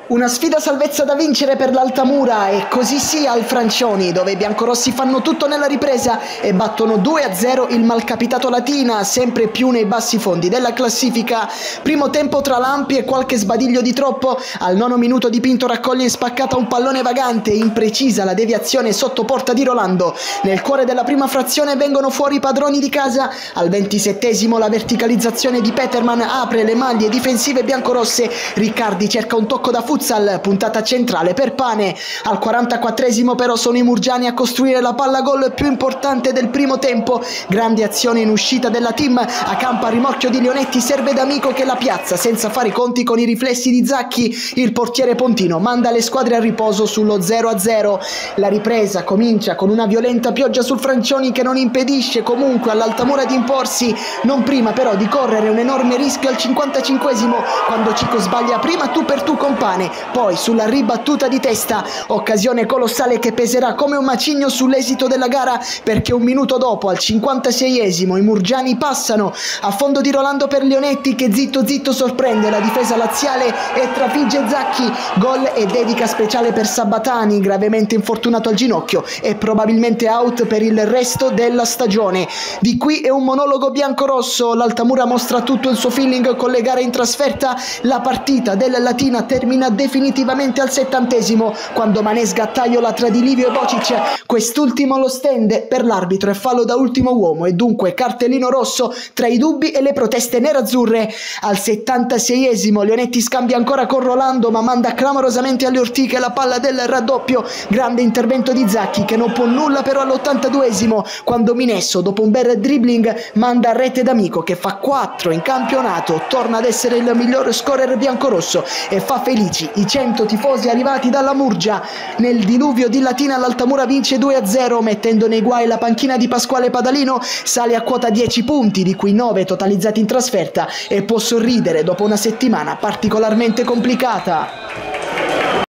Una sfida salvezza da vincere per l'Altamura e così sia al Francioni, dove i biancorossi fanno tutto nella ripresa e battono 2-0 il malcapitato Latina, sempre più nei bassi fondi della classifica. Primo tempo tra lampi e qualche sbadiglio di troppo. Al 9° minuto Di Pinto raccoglie in spaccata un pallone vagante, imprecisa la deviazione sotto porta di Rolando. Nel cuore della prima frazione vengono fuori i padroni di casa. Al 27° la verticalizzazione di Peterman apre le maglie difensive biancorosse. Riccardi cerca un tocco da futsal, puntata centrale per Pane. Al 44° però sono i murgiani a costruire la palla gol più importante del primo tempo. Grande azione in uscita della team, a campo a rimorchio di Leonetti serve D'Amico che la piazza senza fare i conti con i riflessi di Zacchi. Il portiere pontino manda le squadre a riposo sullo 0-0. La ripresa comincia con una violenta pioggia sul Francioni che non impedisce comunque all'Altamura di imporsi, non prima però di correre un enorme rischio al 55° quando Cico sbaglia prima tu per tu con Pane, poi sulla ribattuta di testa, occasione colossale che peserà come un macigno sull'esito della gara, perché un minuto dopo al 56° i murgiani passano a fondo di Rolando per Leonetti che zitto zitto sorprende la difesa laziale e trafigge Zacchi. Gol e dedica speciale per Sabatani, gravemente infortunato al ginocchio e probabilmente out per il resto della stagione. Di qui è un monologo biancorosso, l'Altamura mostra tutto il suo feeling con le gare in trasferta. La partita della Latina termina definitivamente al 70° quando Mané sgattaiola tra Di Livio e Bocic, quest'ultimo lo stende per l'arbitro e fallo da ultimo uomo e dunque cartellino rosso tra i dubbi e le proteste nerazzurre. Al 76° Leonetti scambia ancora con Rolando ma manda clamorosamente alle ortiche la palla del raddoppio. Grande intervento di Zacchi che non può nulla però all'82° quando Minesso dopo un bel dribbling manda a rete D'Amico che fa 4 in campionato, torna ad essere il miglior scorer biancorosso e fa felici i 100 tifosi arrivati dalla Murgia. Nel diluvio di Latina l'Altamura vince 2-0 mettendo nei guai la panchina di Pasquale Padalino, sale a quota 10 punti di cui 9 totalizzati in trasferta e può sorridere dopo una settimana particolarmente complicata.